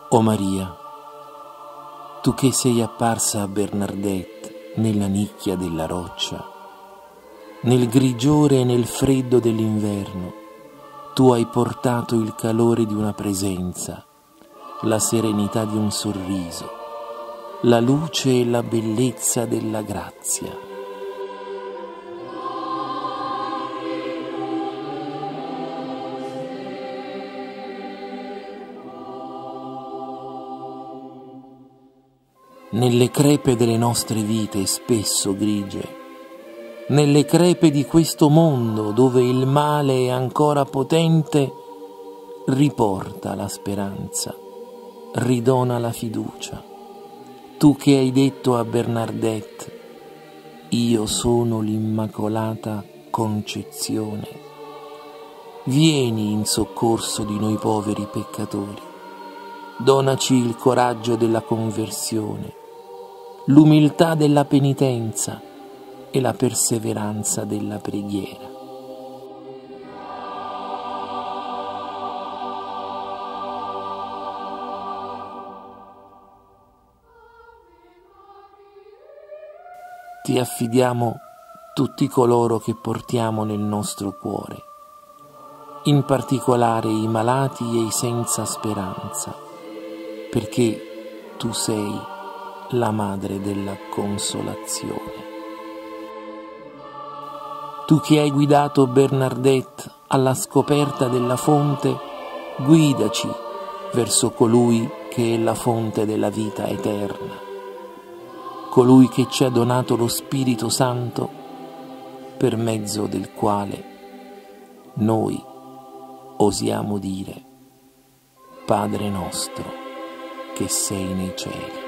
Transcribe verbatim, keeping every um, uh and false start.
O Maria, tu che sei apparsa a Bernardette nella nicchia della roccia, nel grigiore e nel freddo dell'inverno, tu hai portato il calore di una presenza, la serenità di un sorriso, la luce e la bellezza della grazia. Nelle crepe delle nostre vite spesso grigie, nelle crepe di questo mondo dove il male è ancora potente, riporta la speranza, ridona la fiducia. Tu che hai detto a Bernardette, io sono l'Immacolata Concezione, vieni in soccorso di noi poveri peccatori. Donaci il coraggio della conversione, l'umiltà della penitenza e la perseveranza della preghiera. Ti affidiamo tutti coloro che portiamo nel nostro cuore, in particolare i malati e i senza speranza, perché tu sei la madre della consolazione. Tu che hai guidato Bernardette alla scoperta della fonte, guidaci verso colui che è la fonte della vita eterna, colui che ci ha donato lo Spirito Santo, per mezzo del quale noi osiamo dire: Padre nostro che sei nei cieli.